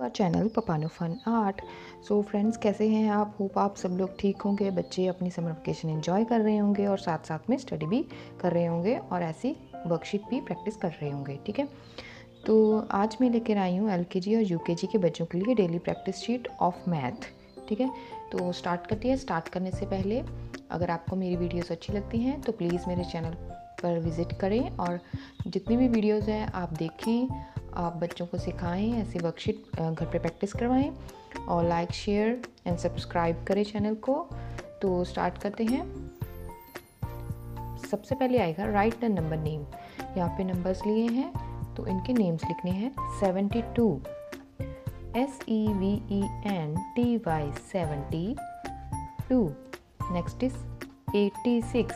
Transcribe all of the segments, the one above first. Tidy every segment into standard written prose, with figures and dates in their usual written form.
Channel पपानो fun art. So friends, कैसे हैं आप? होप आप सब लोग ठीक होंगे। बच्चे अपनी समर वेकेशन एंजॉय कर रहे होंगे और साथ साथ में स्टडी भी कर रहे होंगे और ऐसी वर्कशीट भी प्रैक्टिस कर रहे होंगे। ठीक है, तो आज मैं लेकर आई हूँ LKG और UKG के बच्चों के लिए daily practice sheet of math. ठीक है, तो स्टार्ट करते हैं। स्टार्ट करने से पहले अगर आपको मेरी वीडियोस अच्छी लगती हैं तो प्लीज़ मेरे चैनल पर विज़िट करें और जितनी भी वीडियोस हैं आप देखें, आप बच्चों को सिखाएं, ऐसी वर्कशीट घर पे प्रैक्टिस करवाएं और लाइक शेयर एंड सब्सक्राइब करें चैनल को। तो स्टार्ट करते हैं। सबसे पहले आएगा राइट द नंबर नेम। यहाँ पे नंबर्स लिए हैं तो इनके नेम्स लिखने हैं। 72 SEVENTY 72। Next is 86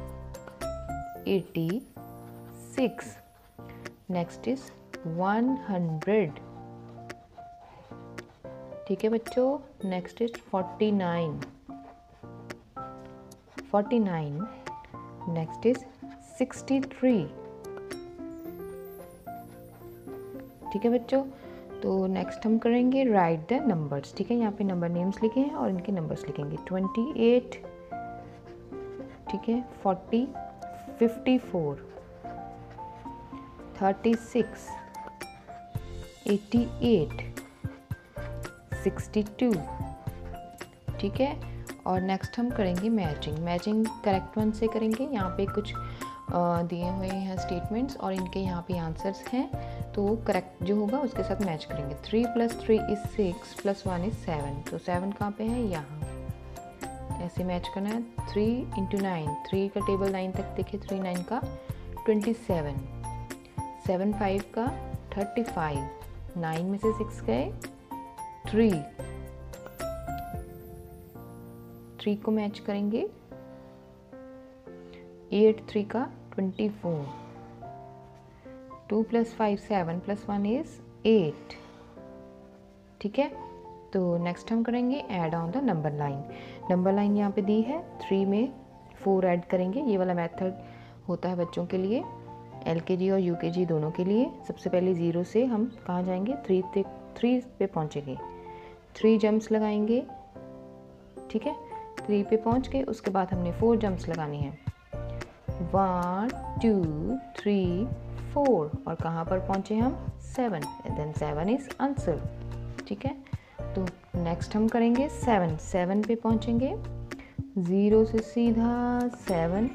86। Next is 100। ठीक है बच्चों। Next is 49 49। Next is 63। ठीक है बच्चों, तो नेक्स्ट हम करेंगे राइट द नंबर्स। ठीक है, यहाँ पे नंबर नेम्स लिखे हैं और इनके नंबर्स लिखेंगे। 28, ठीक है, 40, 54, 36, 88, 62। ठीक है, और नेक्स्ट हम करेंगे मैचिंग। मैचिंग करेक्ट वन से करेंगे। यहाँ पे कुछ दिए हुए हैं स्टेटमेंट्स और इनके यहाँ पे आंसर्स हैं, तो करेक्ट जो होगा उसके साथ मैच करेंगे। 3 + 3 = 6 + 1 = 7। तो 7 कहाँ पे है? यहाँ। ऐसे मैच करना है। 3 × 9, 3 का टेबल 9 तक देखिए। 3 9 का 27, 7 5 का 35, 9 में से 6 गए 3 को मैच करेंगे। 8 3 का 24, 2 + 5 7 + 1 = 8। ठीक है, तो नेक्स्ट हम करेंगे add on the number line. Number line यहाँ पे दी है। 3 में 4 ऐड करेंगे। ये वाला मेथड होता है बच्चों के लिए, LKG और UKG दोनों के लिए। सबसे पहले 0 से हम कहाँ जाएंगे? 3 पे पहुँचेंगे। 3 जंप्स लगाएंगे। ठीक है, 3 पे पहुँच के उसके बाद हमने 4 जंप्स लगानी है। 1 2 3 4 और कहाँ पर पहुँचे हम? 7। Then 7 is answer. ठीक है, तो नेक्स्ट हम करेंगे 7 पे पहुँचेंगे। 0 से सीधा 7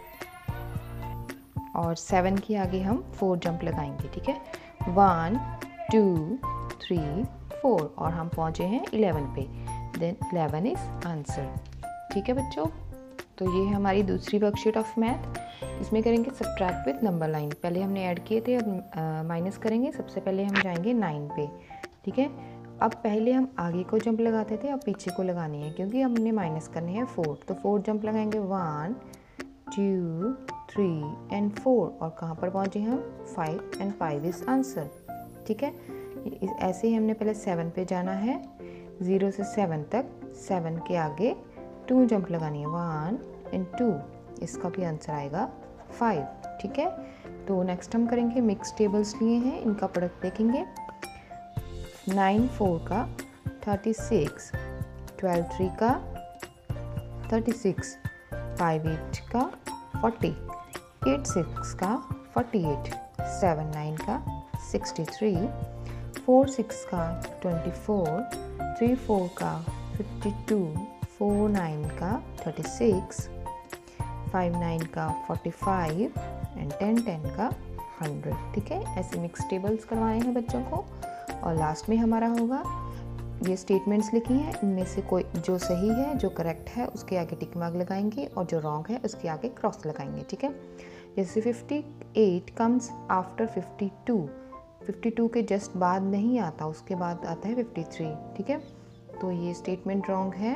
और 7 के आगे हम 4 जंप लगाएंगे। ठीक है, 1 2 3 4 और हम पहुँचे हैं 11 पे। Then 11 is answer. ठीक है बच्चों, तो ये है हमारी दूसरी वर्कशीट ऑफ मैथ। इसमें करेंगे सब्ट्रैक्ट विद नंबर लाइन। पहले हमने ऐड किए थे, अब माइनस करेंगे। सबसे पहले हम जाएंगे 9 पे। ठीक है, अब पहले हम आगे को जंप लगाते थे, अब पीछे को लगानी है क्योंकि हमने माइनस करने हैं 4। तो 4 जंप लगाएंगे। 1 2 3 एंड 4 और कहाँ पर पहुँचे हम? 5 एंड 5 इज आंसर। ठीक है, ऐसे ही हमने पहले 7 पे जाना है। 0 से 7 तक 7 के आगे 2 जंप लगानी है। 1 एंड 2, इसका भी आंसर आएगा 5। ठीक है, तो नेक्स्ट हम करेंगे मिक्स टेबल्स लिए हैं, इनका प्रोडक्ट देखेंगे। 9 4 का 36, 12 3 का 36, 5 8 का 40, 8 6 का 48, 7 9 का 63, 4 6 का 24, 3 4 का 52, 4 9 का 36, 5 9 का 45 एंड 10 10 का 100। ठीक है, ऐसे मिक्स टेबल्स करवाए हैं बच्चों को। और लास्ट में हमारा होगा, ये स्टेटमेंट्स लिखी हैं, इनमें से कोई जो सही है, जो करेक्ट है, उसके आगे टिक मार्क लगाएंगे और जो रॉन्ग है उसके आगे क्रॉस लगाएंगे। ठीक है, जैसे 58 कम्स आफ्टर 52। 52 के जस्ट बाद नहीं आता, उसके बाद आता है 53। ठीक है, तो ये स्टेटमेंट रॉन्ग है।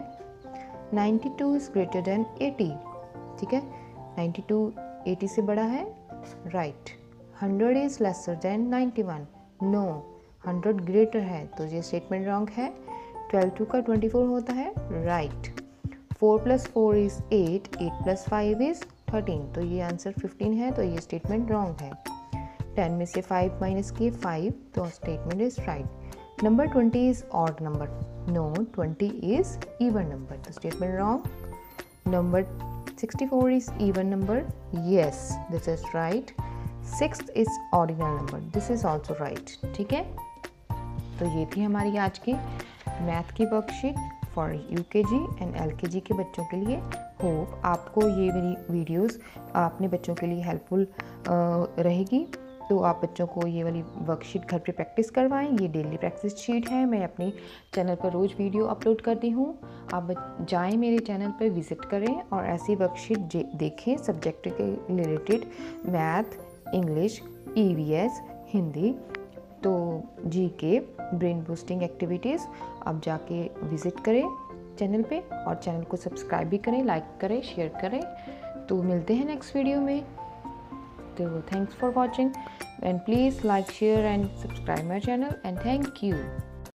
92 इज ग्रेटर देन 80। ठीक है, 92 80 से बड़ा है, right. 100 is lesser than 91। No, 100 greater है, तो ये स्टेटमेंट रॉन्ग है। 12 2 का 24 होता है, राइट। 4 + 4 इज 8, 8 + 5 इज 13, तो ये आंसर 15 है, तो ये स्टेटमेंट रॉन्ग है। 10 में से 5 माइनस किए 5, तो statement is right. number 20 is odd number? No, 20 is even number. The statement wrong. Number 64 is even number. Yes, this is right. 6th is ordinal number. This is also right. ठीक है, तो ये थी हमारी आज की मैथ की worksheet for UKG and LKG के बच्चों के लिए। होप आपको ये मेरी वीडियोस अपने बच्चों के लिए हेल्पफुल रहेगी। तो आप बच्चों को ये वाली वर्कशीट घर पे प्रैक्टिस करवाएं। ये डेली प्रैक्टिस शीट है, मैं अपने चैनल पर रोज़ वीडियो अपलोड करती हूँ। आप जाएं मेरे चैनल पर, विज़िट करें और ऐसी वर्कशीट देखें सब्जेक्ट के related, math, English, EVS, Hindi, तो GK, ब्रेन बूस्टिंग एक्टिविटीज़। आप जाके विज़िट करें चैनल पे और चैनल को सब्सक्राइब भी करें, लाइक करें, शेयर करें। तो मिलते हैं नेक्स्ट वीडियो में। So thanks for watching and please like, share and subscribe my channel and thank you.